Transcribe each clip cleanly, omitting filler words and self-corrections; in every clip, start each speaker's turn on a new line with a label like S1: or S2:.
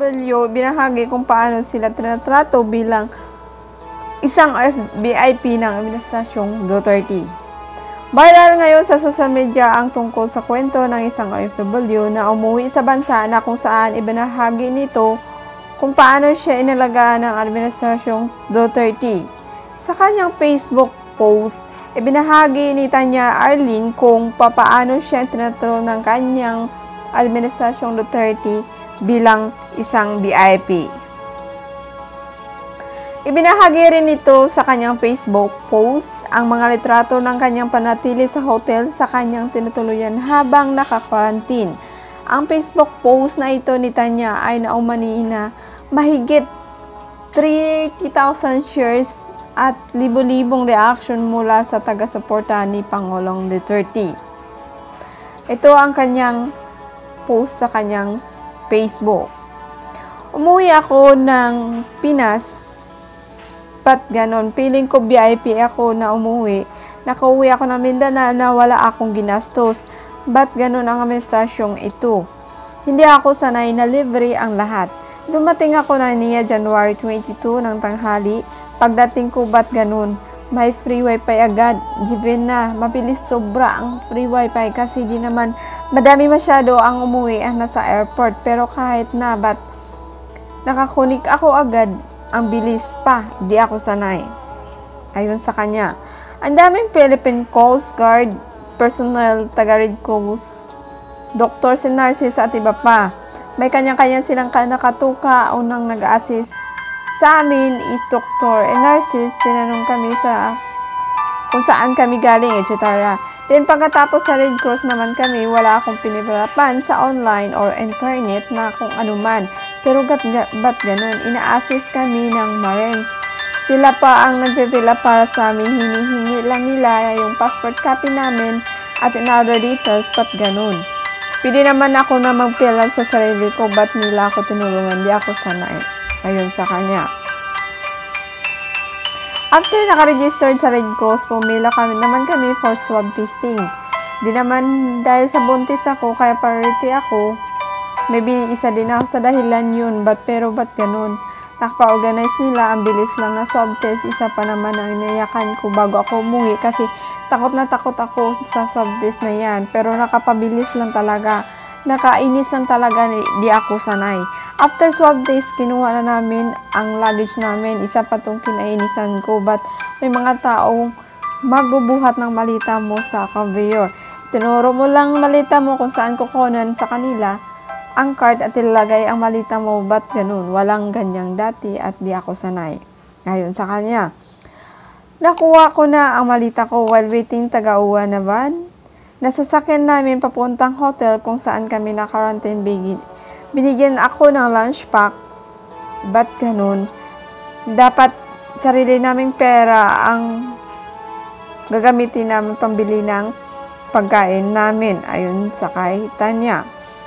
S1: OFW, binahagi kung paano sila tinatrato bilang isang VIP ng Administrasyong Duterte. Viral ngayon sa social media ang tungkol sa kwento ng isang OFW na umuwi sa bansa na kung saan ibinahagi nito kung paano siya inalagaan ng Administrasyong Duterte. Sa kanyang Facebook post, ibinahagi ni Tanya Arlene kung paano siya tinaturo ng kanyang Administrasyong Duterte bilang isang VIP. Ibinahagi rin nito sa kanyang Facebook post ang mga litrato ng kanyang panatili sa hotel sa kanyang tinutuluyan habang naka-quarantine. Ang Facebook post na ito ni Tanya ay naumani na mahigit 30,000 shares at libo-libong reaction mula sa taga-suporta ni Pangulong Duterte. Ito ang kanyang post sa kanyang Facebook. Umuwi ako ng Pinas. Ba't ganon? Feeling ko VIP ako na umuwi. Nakauwi ako ng Mindanao na wala akong ginastos. Ba't ganon ang administrasyong ito? Hindi ako sanay na libre ang lahat. Dumating ako na niya January 22 ng tanghali. Pagdating ko, ba't ganon? May free wifi agad. Given na, mabilis sobra ang free wifi kasi di naman madami masyado ang umuwi ang nasa airport. Pero kahit na, ba't nakakunik ako agad? Ang bilis pa, di ako sanay. Ayon sa kanya. Ang daming Philippine Coast Guard, personnel, taga-Red Cross, doktor, si nurses at iba pa. May kanya-kanya silang nakatuka. Unang nag-assist sa amin is doktor and nurses. Tinanong kami sa kung saan kami galing, etc. Then pagkatapos sa Red Cross naman kami, wala akong pinipalapan sa online or internet na kung anuman. Pero ba't ganun? Ina-assist kami ng Marines. Sila pa ang nagpipila para sa amin. Hinihingi lang nila yung passport copy namin at in other details. Ba't ganun? Pwede naman ako na magpila sa sarili ko. Ba't nila ako tinulungan? Di ako sanay. Ayun sa kanya. After nakaregistered sa Red Cross, pumila naman kami for swab testing. Di naman dahil sa buntis ako, kaya priority ako. Maybe isa din ako sa dahilan yun, ba't ganun? Nakapa-organize nila, ang bilis lang na swab test. Isa pa naman ang inayakan ko bago ako umuwi kasi takot na takot ako sa swab test na yan. Pero nakapabilis lang talaga. Nakainis lang talaga, di ako sanay. After swab test, kinuha na namin ang luggage namin. Isa pa itong kinainisan ko, ba't may mga taong magbubuhat ng malita mo sa conveyor. Tinuro mo lang malita mo kung saan kukunan sa kanila ang card at ilalagay ang malita mo. Ba't ganun? Walang ganyang dati at di ako sanay. Ngayon sa kanya. Nakuha ko na ang malita ko while waiting taga-uwa na van. Nasasakyan namin papuntang hotel kung saan kami na-quarantine. Binigyan ako ng lunch pack. Ba't ganun? Dapat sarili naming pera ang gagamitin namin pambili ng pagkain namin. Ayun sa kay Tanya.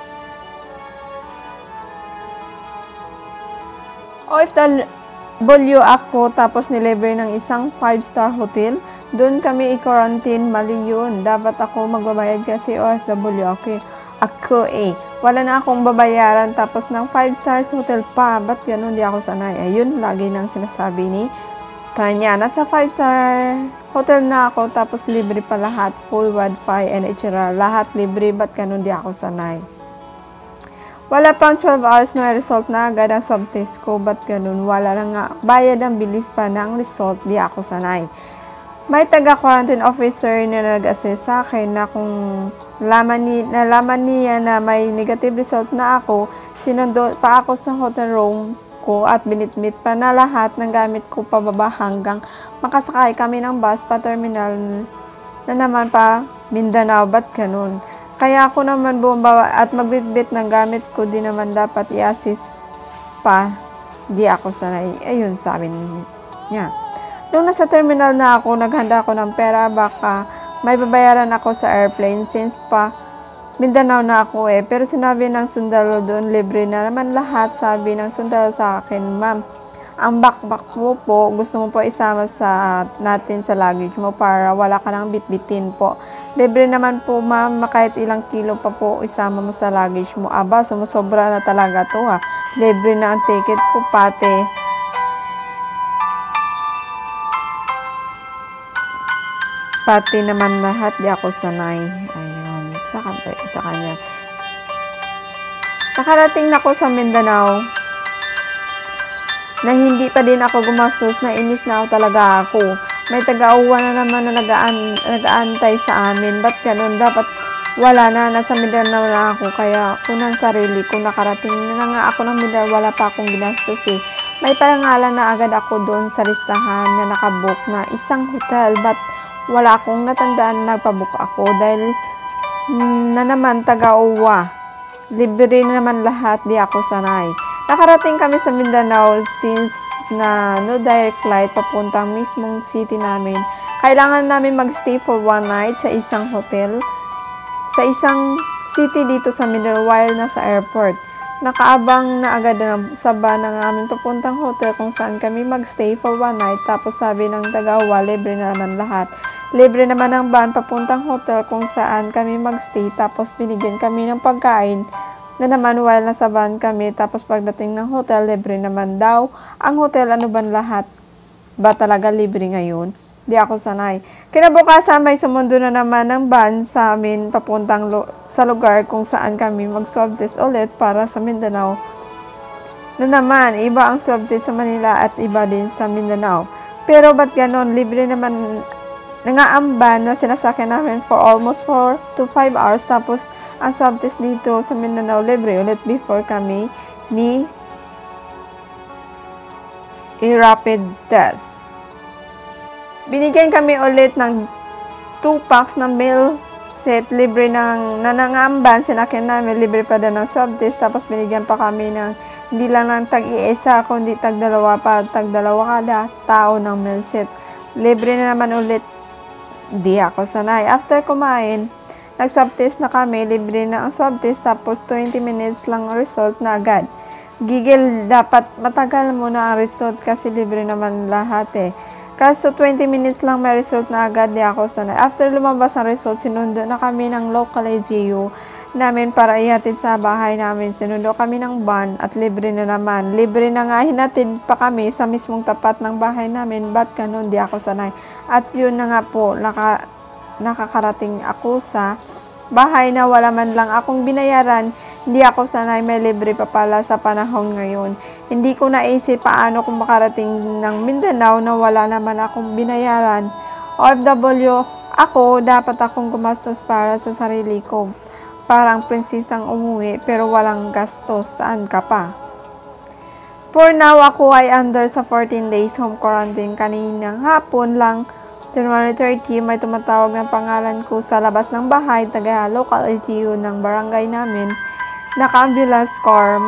S1: OFW ako tapos nilibre ng isang 5-star hotel. Doon kami i-quarantine, mali yun. Dapat ako magbabayad kasi OFW ako wala na akong babayaran tapos ng 5-star hotel pa. Ba't ganun? Di ako sanay. Ayun, lagi nang sinasabi ni Tanya. Nasa 5-star hotel na ako tapos libre pa lahat. Full wifi and etc. Lahat libre. Ba't ganun? Di ako sanay. Wala pang 12 hours na result na agad ang swab test ko. Ba't ganun? Wala na nga. Bayad ang bilis pa ng result. Di ako sanay. May taga-quarantine officer na nag-assess sa akin na kung nalaman niya na may negative result na ako, sinundo pa ako sa hotel room ko at binitbit pa na lahat ng gamit ko pababa hanggang makasakay kami ng bus pa terminal na naman pa Mindanao. Ba't ganun? Kaya ako naman bumaba at magbitbit ng gamit ko, di naman dapat i-assist pa. Di ako sanay. Ayun, sabi niya. Nung nasa terminal na ako, naghanda ako ng pera, baka may babayaran ako sa airplane since pa Mindanao na ako Pero sinabi ng sundalo doon, libre na naman lahat. Sabi ng sundalo sa akin, ma'am, Ang backpack mo po, gusto mo po isama natin sa luggage mo para wala ka nang bitbitin po. Libre naman po ma'am, kahit ilang kilo pa po isama mo sa luggage mo. Aba, sumusobra na talaga to ha. Libre na ang ticket ko pati. Pati naman lahat, di ako sanay. Ayun, sa kanya. Nakarating na ako sa Mindanao na hindi pa din ako gumastos, na inis na ako talaga ako. May taga-uwa na naman na nag-aantay sa amin. Ba't ganun? Dapat wala na, nasa Mindanao na ako. Kaya kunang sarili ko, nakarating na nga ako ng Mindanao, wala pa akong ginastos eh. May parangalan na agad ako doon sa listahan na nakabook na isang hotel. But wala akong natandaan na nagpabook ako dahil na naman taga-uwa. Libre na naman lahat, di ako sanay. Nakarating kami sa Mindanao since na no direct flight papuntang mismong city namin. Kailangan namin magstay for one night sa isang hotel sa isang city dito sa Mindanao while nasa airport. Nakaabang na agad na sa van ng aming papuntang hotel kung saan kami magstay for one night. Tapos sabi ng taga-uwa, libre na naman lahat. Libre naman ang van papuntang hotel kung saan kami magstay. Tapos binigyan kami ng pagkain na naman while nasa van kami. Tapos pagdating ng hotel, libre naman daw ang hotel. Ano ba lahat? Ba talaga libre ngayon? Di ako sanay. Kinabukasan may sumundo na naman ng van sa amin papuntang sa lugar kung saan kami mag-swab test ulit para sa Mindanao. Na naman, iba ang swab test sa Manila at iba din sa Mindanao. Pero ba't ganon? Libre naman nangaamban na sinasakyan namin for almost 4 to 5 hours. Tapos ang swab test dito sa Mindanao libre ulit before kami ni rapid test. Binigyan kami ulit ng 2 packs ng meal set, libre ng nanangamban, sinakyan namin, libre pa din ng swab test, tapos binigyan pa kami ng, hindi lang ng tag-iisa, kundi tag-dalawa kada tao ng meal set. Libre na naman ulit, di ako sanay. After kumain, nag-swab test na kami, libre na ang swab test, tapos 20 minutes lang ang result na agad. Gigil, dapat matagal muna ang result kasi libre naman lahat eh. Kaso 20 minutes lang may result na agad, di ako sanay. After lumabas ang result, sinundo na kami ng local LGU namin para ihatid sa bahay namin. Sinundo kami ng van at libre na naman. Libre na nga, hinatid pa kami sa mismong tapat ng bahay namin. Ba't ganun, di ako sanay. At yun na nga po, nakakarating ako sa bahay na wala man lang akong binayaran. Hindi ako sanay, may libre pa pala sa panahon ngayon. Hindi ko naisip paano kung makarating ng Mindanao na wala naman akong binayaran. OFW ako, dapat akong gumastos para sa sarili ko. Parang prinsesang umuwi pero walang gastos. Saan ka pa? For now, ako ay under sa 14 days home quarantine. Kaninang hapon lang, January 30, may tumatawag ng pangalan ko sa labas ng bahay, taga local LGU ng barangay namin. Naka-ambulance car,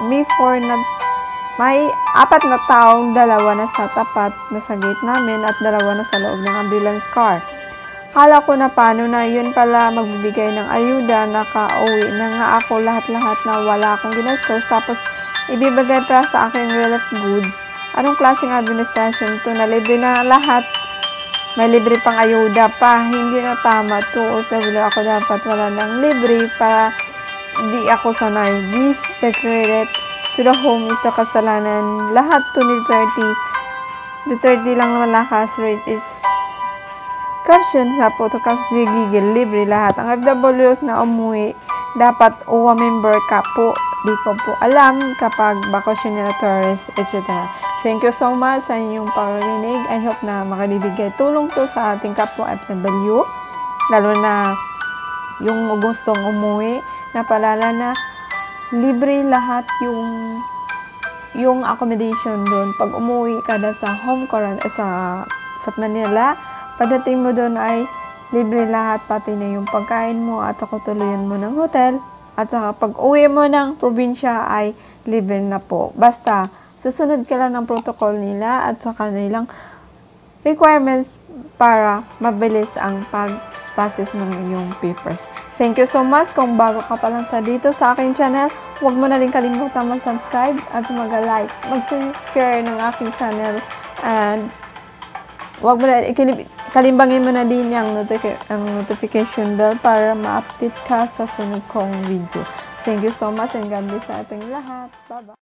S1: may 4 na taong, 2 na sa tapat na sa gate namin at 2 na sa loob ng ambulance car. Kala ko na paano na, yun pala magbibigay ng ayuda. Naka-uwi na nga ako lahat-lahat na wala akong ginastos, tapos ibibigay pa sa akin relief goods. Anong klaseng administration to na libre na lahat? May libre pang ayuda pa, hindi na tama to. OFW ako, dapat wala ng libre para di ako sanay. Give the credit to the home is the kasalanan. Lahat to ni Duterte lang naman lakas. Rate is caption sa po to kasi gigil, libre lahat. Ang FWs na umuwi, dapat OWA member ka po. Di ko po alam kapag bakasyon na tourist, etc. Thank you so much sa inyong parinig. I hope na makabibigay tulong to sa ating kapwa FW. Lalo na yung gustong umuwi, napalala na libre lahat yung accommodation doon. Pag umuwi ka na sa home quarantine sa Manila, pagdating mo doon ay libre lahat, pati na yung pagkain mo at tuluyan mo ng hotel. At saka pag uwi mo ng probinsya ay libre na po. Basta susunod ka lang ng protocol nila at saka nilang requirements para mabilis ang process ng iyong papers. Thank you so much. Kung bago ka pa lang dito sa aking channel, huwag mo na rin kalimutan mag-subscribe at mag-like, mag-share ng aking channel, and huwag mo na kalimbangin mo na din ang notification bell para ma-update ka sa sunod kong video. Thank you so much and God bless sa ating lahat. Bye-bye.